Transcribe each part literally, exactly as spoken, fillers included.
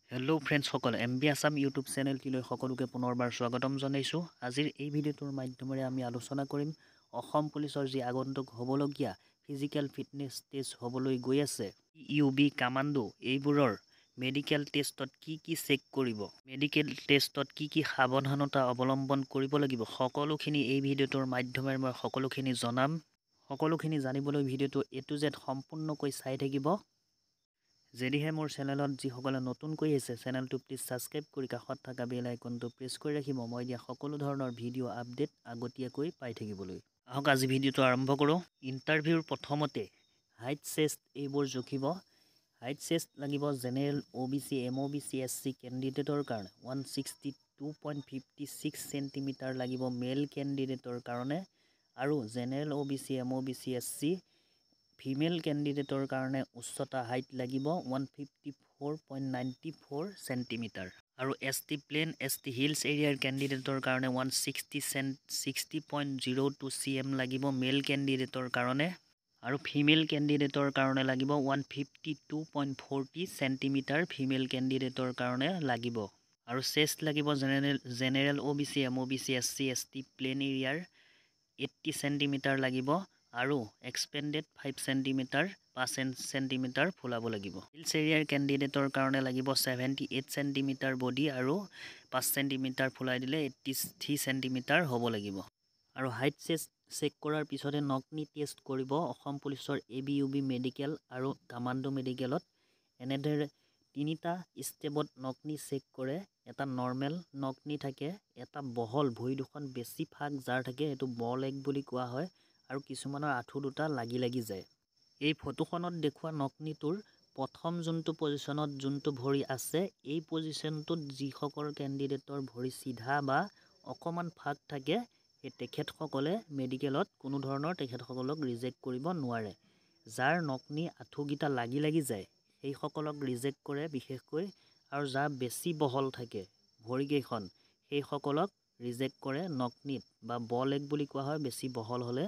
Hello' ফ্ৰেণ্ডসকল, M B Assam YouTube চেনেলটিলৈ সকলোকে পুনৰবাৰ স্বাগতম জনাইছোঁ। আজিৰ এই ভিডিঅ'টোৰ মাধ্যমেৰে আমি আলোচনা কৰিম অসম পুলিচৰ যি আগন্তুক হ'বলগীয়া ফিজিকেল ফিটনেছ টেষ্ট হ'বলৈ গৈ আছে, ইউ বি কামাণ্ডো, এইবোৰৰ মেডিকেল টেষ্টত কি কি চেক কৰিব, মেডিকেল টেষ্টত কি কি সাৱধানতা অৱলম্বন কৰিব লাগিব, সকলোখিনি এই ভিডিঅ'টোৰ মাধ্যমেৰে মই সকলোখিনি জনাম। সকলোখিনি জানিবলৈ ভিডিঅ'টো এ টু জেড সম্পূৰ্ণকৈ চাই থাকিব। যদিহে মোৰ চেনেলত যিসকলে নতুনকৈ আহিছে, চেনেলটো প্লিজ ছাবস্ক্ৰাইব কৰি কাষত থকা বেল আইকনটো প্ৰেছ কৰি ৰাখিব, মই দিয়া সকলো ধৰণৰ ভিডিঅ' আপডেট আগতীয়াকৈ পাই থাকিবলৈ। আহক আজি ভিডিঅ'টো আৰম্ভ কৰোঁ। ইণ্টাৰভিউৰ প্ৰথমতে হাইট চেষ্ট এইবোৰ জুখিব। হাইট চেষ্ট লাগিব general, O' B C, M O' B C, S C কেণ্ডিডেটৰ কাৰণে one sixty two point fifty six centimetre লাগিব মেল কেণ্ডিডেটৰ কাৰণে, আৰু general, O' B C, M O' B C, S C female কেণ্ডিডেটৰ কাৰণে উচ্চতা হাইট লাগিব one fifty four point ninety four centimetre, আৰু S T plain, S T hills এৰিয়াৰ কেণ্ডিডেটৰ কাৰণে one sixty cent sixty point zero' two C M লাগিব male কেণ্ডিডেটৰ কাৰণে, আৰু ফিমেল কেণ্ডিডেটৰ কাৰণে লাগিব one fifty two point forty centimetre female কেণ্ডিডেটৰ কাৰণে লাগিব, আৰু চেষ্ট লাগিব general general O' B C, M O' B C, S C, S T plain এৰিয়াৰ এইট্টি চেণ্টিমিটাৰ লাগিব, আৰু এক্সপেণ্ডেড ফাইভ চেণ্টিমিটাৰ পাঁচ চেণ্টিমিটাৰ ফুলাব লাগিব। হিলছ এৰিয়াৰ কেণ্ডিডেটৰ কাৰণে লাগিব ছেভেণ্টি এইট চেণ্টিমিটাৰ বডি, আৰু পাঁচ চেণ্টিমিটাৰ ফুলাই দিলে এইট্টি থ্ৰী চেণ্টিমিটাৰ হ'ব লাগিব। আৰু হাইট চেষ্ট চেক কৰাৰ পিছতে নকনি টেষ্ট কৰিব অসম পুলিচৰ A B U B medical আৰু কামাণ্ডো মেডিকেলত। এনেদৰে তিনিটা ষ্টেপত নকনি চেক কৰে। এটা নৰ্মেল নকনি থাকে, এটা বহল ভৰি দুখন বেছি ফাক যাৰ থাকে সেইটো বল লেগ বুলি কোৱা হয়, আৰু কিছুমানৰ আঁঠু দুটা লাগি লাগি যায়। এই ফটোখনত দেখুওৱা নকনিটোৰ প্ৰথম যোনটো পজিশ্যনত যোনটো ভৰি আছে, এই পজিশ্যনটোত যিসকল কেণ্ডিডেটৰ ভৰি চিধা বা অকণমান ফাক থাকে, সেই তেখেতসকলে মেডিকেলত কোনো ধৰণৰ তেখেতসকলক ৰিজেক্ট কৰিব নোৱাৰে। যাৰ নকনি আঁঠুকেইটা লাগি লাগি যায় সেইসকলক ৰিজেক্ট কৰে বিশেষকৈ, আৰু যাৰ বেছি বহল থাকে ভৰিকেইখন সেইসকলক ৰিজেক্ট কৰে নকনিত, বা বল লেগ বুলি কোৱা হয় বেছি বহল হ'লে।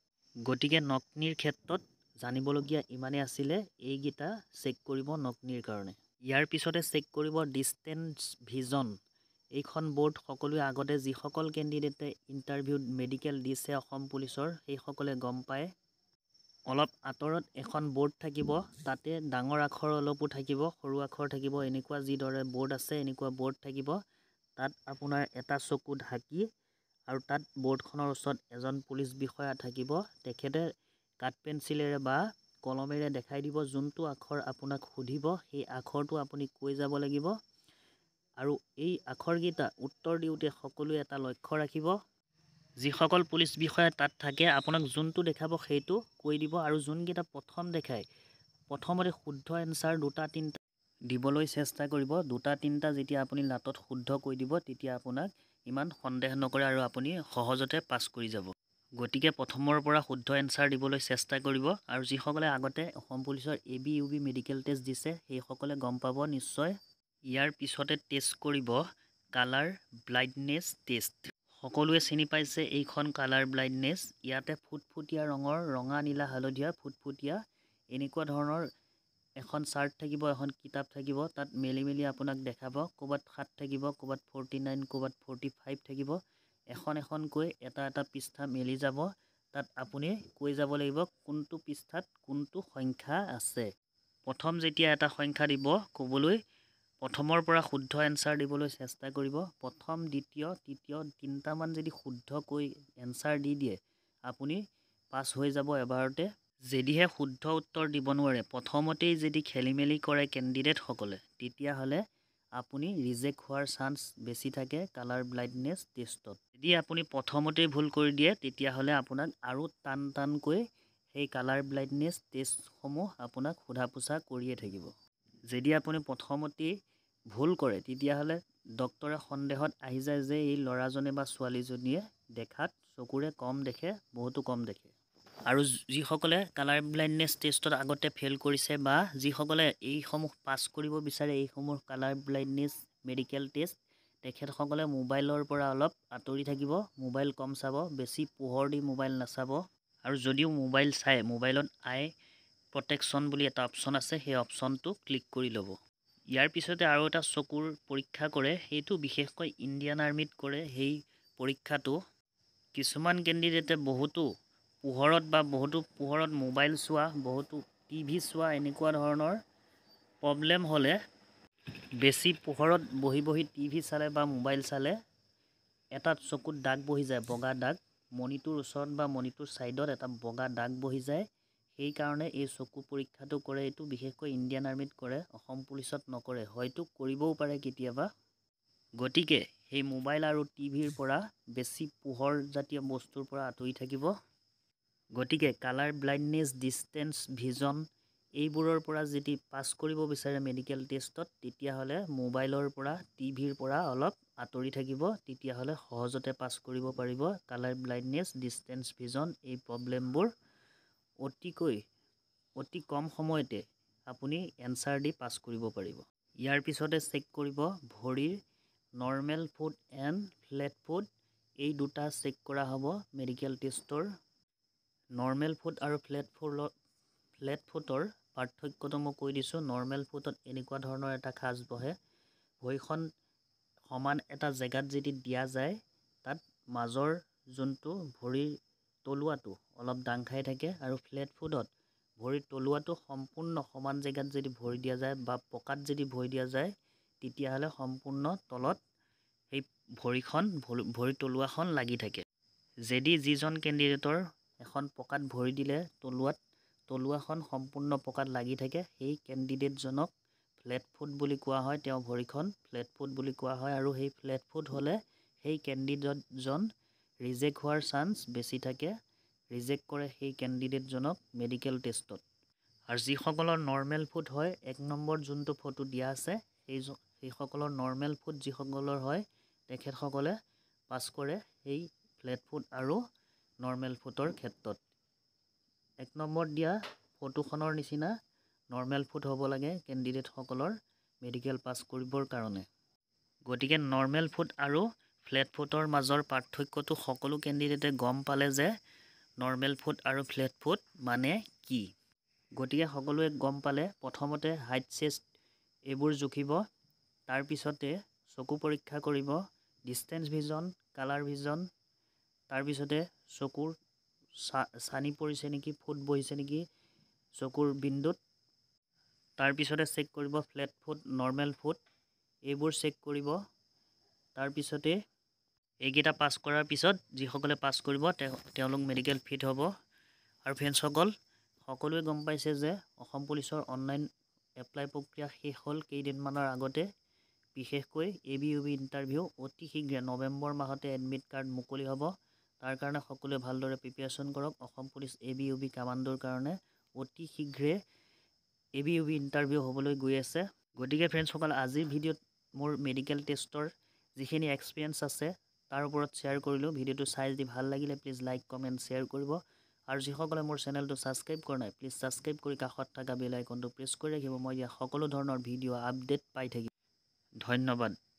গতিকে নকনিৰ ক্ষেত্ৰত জানিবলগীয়া ইমানেই আছিলে, এইকেইটা চেক কৰিব নকনিৰ কাৰণে। ইয়াৰ পিছতে চেক কৰিব ডিষ্টেঞ্চ ভিজন। এইখন বৰ্ড সকলোৱে আগতে যিসকল কেণ্ডিডেটে ইণ্টাৰভিউত মেডিকেল দিছে অসম পুলিচৰ সেইসকলে গম পায়। অলপ আঁতৰত এখন বৰ্ড থাকিব, তাতে ডাঙৰ আখৰ অলপো থাকিব, সৰু আখৰ থাকিব, এনেকুৱা যিদৰে বৰ্ড আছে এনেকুৱা বৰ্ড থাকিব। তাত আপোনাৰ এটা চকু ঢাকি, আৰু তাত বৰ্ডখনৰ ওচৰত এজন পুলিচ বিষয়া থাকিব, তেখেতে কাঠ পেঞ্চিলেৰে বা কলমেৰে দেখাই দিব যোনটো আখৰ আপোনাক সুধিব, সেই আখৰটো আপুনি কৈ যাব লাগিব। আৰু এই আখৰকেইটা উত্তৰ দিওঁতে সকলোৱে এটা লক্ষ্য ৰাখিব, যিসকল পুলিচ বিষয়া তাত থাকে আপোনাক যোনটো দেখাব সেইটো কৈ দিব, আৰু যোনকেইটা প্ৰথম দেখায় প্ৰথমতে শুদ্ধ এনচাৰ দুটা তিনিটা দিবলৈ চেষ্টা কৰিব। দুটা তিনিটা যেতিয়া আপুনি লাটত শুদ্ধ কৈ দিব তেতিয়া আপোনাক ইমান সন্দেহ নকৰে আৰু আপুনি সহজতে পাছ কৰি যাব। গতিকে প্ৰথমৰ পৰা শুদ্ধ এনচাৰ দিবলৈ চেষ্টা কৰিব, আৰু যিসকলে আগতে অসম পুলিচৰ A B U B medical test দিছে সেইসকলে গম পাব নিশ্চয়। ইয়াৰ পিছতে টেষ্ট কৰিব কালাৰ ব্লাইণ্ডনেছ টেষ্ট। সকলোৱে চিনি পাইছে এইখন কালাৰ ব্লাইণ্ডনেছ। ইয়াতে ফুটফুটীয়া ৰঙৰ, ৰঙা নীলা হালধীয়া ফুটফুটীয়া এনেকুৱা ধৰণৰ এখন চাৰ্ট থাকিব, এখন কিতাপ থাকিব, তাত মেলি মেলি আপোনাক দেখাব। ক'ৰবাত সাত থাকিব, ক'ৰবাত ফৰ্টি নাইন, ক'ৰবাত ফৰ্টি ফাইভ থাকিব। এখন এখনকৈ এটা এটা পৃষ্ঠা মেলি যাব, তাত আপুনি কৈ যাব লাগিব কোনটো পৃষ্ঠাত কোনটো সংখ্যা আছে। প্ৰথম যেতিয়া এটা সংখ্যা দিব ক'বলৈ, প্ৰথমৰ পৰা শুদ্ধ এনচাৰ দিবলৈ চেষ্টা কৰিব। প্ৰথম, দ্বিতীয়, তৃতীয় তিনিটামান যদি শুদ্ধকৈ এনচাৰ দি দিয়ে আপুনি পাছ হৈ যাব এবাৰতে। যদিহে শুদ্ধ উত্তৰ দিব নোৱাৰে, প্ৰথমতেই যদি খেলি মেলি কৰে কেণ্ডিডেটসকলে, তেতিয়াহ'লে আপুনি ৰিজেক্ট হোৱাৰ চান্স বেছি থাকে কালাৰ ব্লাইণ্ডনেছ টেষ্টত। যদি আপুনি প্ৰথমতেই ভুল কৰি দিয়ে তেতিয়াহ'লে আপোনাক আৰু টান টানকৈ সেই কালাৰ ব্লাইণ্ডনেছ টেষ্টসমূহ আপোনাক সোধা পোছা কৰিয়ে থাকিব। যদি আপুনি প্ৰথমতেই ভুল কৰে তেতিয়াহ'লে ডক্তৰে সন্দেহত আহি যায় যে এই ল'ৰাজনে বা ছোৱালীজনীয়ে দেখাত চকুৰে কম দেখে, বহুতো কম দেখে। আৰু যিসকলে কালাৰ ব্লাইণ্ডনেছ টেষ্টত আগতে ফেইল কৰিছে, বা যিসকলে এইসমূহ পাছ কৰিব বিচাৰে এইসমূহ কালাৰ ব্লাইণ্ডনেছ মেডিকেল টেষ্ট, তেখেতসকলে মোবাইলৰ পৰা অলপ আঁতৰি থাকিব, মোবাইল কম চাব, বেছি পোহৰ দি মোবাইল নাচাব। আৰু যদিও মোবাইল চাই, মোবাইলত আই প্ৰটেকশ্যন বুলি এটা অপশ্যন আছে, সেই অপশ্যনটো ক্লিক কৰি ল'ব। ইয়াৰ পিছতে আৰু এটা চকুৰ পৰীক্ষা কৰে, সেইটো বিশেষকৈ ইণ্ডিয়ান আৰ্মিত কৰে। সেই পৰীক্ষাটো কিছুমান কেণ্ডিডেটে বহুতো পোহৰত বা বহুতো পোহৰত মোবাইল চোৱা, বহুতো টিভি চোৱা, এনেকুৱা ধৰণৰ প্ৰব্লেম হ'লে, বেছি পোহৰত বহি বহি টিভি চালে বা মোবাইল চালে এটা চকুত দাগ বহি যায়, বগা দাগ। মণিটোৰ ওচৰত বা মণিটোৰ ছাইডত এটা বগা দাগ বহি যায়। সেইকাৰণে এই চকু পৰীক্ষাটো কৰে। এইটো বিশেষকৈ ইণ্ডিয়ান আৰ্মিত কৰে, অসম পুলিচত নকৰে, হয়তো কৰিবও পাৰে কেতিয়াবা। গতিকে সেই মোবাইল আৰু টিভিৰ পৰা বেছি পোহৰজাতীয় বস্তুৰ পৰা আঁতৰি থাকিব। গতিকে কালাৰ ব্লাইণ্ডনেছ, ডিষ্টেঞ্চ ভিজন এইবোৰৰ পৰা যদি পাছ কৰিব বিচাৰে মেডিকেল টেষ্টত, তেতিয়াহ'লে মোবাইলৰ পৰা টিভিৰ পৰা অলপ আঁতৰি থাকিব। তেতিয়াহ'লে সহজতে পাছ কৰিব পাৰিব। কালাৰ ব্লাইণ্ডনেছ, ডিষ্টেঞ্চ ভিজন এই প্ৰব্লেমবোৰ অতিকৈ অতি কম সময়তে আপুনি এনচাৰ দি পাছ কৰিব পাৰিব। ইয়াৰ পিছতে চেক কৰিব ভৰিৰ normal foot and flat foot, এই দুটা চেক কৰা হ'ব মেডিকেল টেষ্টৰ। নৰ্মেল ফুট আৰু ফ্লেট ফুটৰ ফ্লেট ফুটৰ পাৰ্থক্যটো মই কৈ দিছোঁ। নৰ্মেল ফুটত এনেকুৱা ধৰণৰ এটা খাজ বহে, ভৰিখন সমান এটা জেগাত যদি দিয়া যায়, তাত মাজৰ যোনটো ভৰিৰ তলুৱাটো অলপ দাং খাই থাকে। আৰু ফ্লেট ফুটত ভৰিৰ তলুৱাটো সম্পূৰ্ণ সমান জেগাত যদি ভৰি দিয়া যায় বা পকাত যদি ভৰি দিয়া যায়, তেতিয়াহ'লে সম্পূৰ্ণ তলত সেই ভৰিখন ভৰিৰ তলুৱাখন লাগি থাকে। যদি যিজন কেণ্ডিডেটৰ এখন পকাত ভৰি দিলে তলুৱাত তলুৱাখন সম্পূৰ্ণ পকাত লাগি থাকে, সেই কেণ্ডিডেটজনক ফ্লেট ফুট বুলি কোৱা হয়। তেওঁ ভৰিখন ফ্লেট ফুট বুলি কোৱা হয়। আৰু সেই ফ্লেট ফুট হ'লে সেই কেণ্ডিডেটজন ৰিজেক্ট হোৱাৰ চান্স বেছি থাকে। ৰিজেক্ট কৰে সেই কেণ্ডিডেটজনক মেডিকেল টেষ্টত। আৰু যিসকলৰ নৰ্মেল ফুট হয়, এক নম্বৰ যোনটো ফটো দিয়া আছে, সেই সেইসকলৰ নৰ্মেল ফুট যিসকলৰ হয়, তেখেতসকলে পাছ কৰে সেই ফ্লেট ফুট আৰু নৰ্মেল ফুটৰ ক্ষেত্ৰত। এক নম্বৰ দিয়া ফটোখনৰ নিচিনা নৰ্মেল ফুট হ'ব লাগে কেণ্ডিডেটসকলৰ মেডিকেল পাছ কৰিবৰ কাৰণে। গতিকে নৰ্মেল ফুট আৰু ফ্লেট ফুটৰ মাজৰ পাৰ্থক্যটো সকলো কেণ্ডিডেটে গম পালে যে নৰ্মেল ফুট আৰু ফ্লেট ফুট মানে কি। গতিকে সকলোৱে গম পালে। প্ৰথমতে হাইট চেষ্ট এইবোৰ জুখিব, তাৰপিছতে চকু পৰীক্ষা কৰিব, ডিষ্টেঞ্চ ভিজন, কালাৰ ভিজন, তাৰপিছতে চকুৰ চা চানি পৰিছে নেকি, ফুট বহিছে নেকি চকুৰ বিন্দুত, তাৰপিছতে চেক কৰিব ফ্লেট ফুট, নৰ্মেল ফুট, এইবোৰ চেক কৰিব। তাৰপিছতে এইকেইটা পাছ কৰাৰ পিছত যিসকলে পাছ কৰিব তেওঁ তেওঁলোক মেডিকেল ফিট হ'ব। আৰু ফ্ৰেণ্ডছসকল, সকলোৱে গম পাইছে যে অসম পুলিচৰ অনলাইন এপ্লাই প্ৰক্ৰিয়া শেষ হ'ল কেইদিনমানৰ আগতে। বিশেষকৈ A B U B interview অতি শীঘ্ৰে নৱেম্বৰ মাহতে এডমিট কাৰ্ড মুকলি হ'ব। তাৰ কাৰণে সকলোৱে ভালদৰে প্ৰিপেৰেশ্যন কৰক। Assam police A B U B কামাণ্ডোৰ কাৰণে অতি শীঘ্ৰে A B U B interview হ'বলৈ গৈ আছে। গতিকে ফ্ৰেণ্ডছসকল, আজিৰ ভিডিঅ'ত মোৰ মেডিকেল টেষ্টৰ যিখিনি এক্সপিৰিয়েঞ্চ আছে তাৰ ওপৰত শ্বেয়াৰ কৰিলোঁ। ভিডিঅ'টো চাই যদি ভাল লাগিলে প্লিজ লাইক, কমেণ্ট, শ্বেয়াৰ কৰিব। আৰু যিসকলে মোৰ চেনেলটো ছাবস্ক্ৰাইব কৰা নাই, প্লিজ ছাবস্ক্ৰাইব কৰি কাষত থকা বেল আইকনটো প্ৰেছ কৰি ৰাখিব। মই দিয়া সকলো ধৰণৰ ভিডিঅ' আপডেট পাই থাকিম। ধন্যবাদ।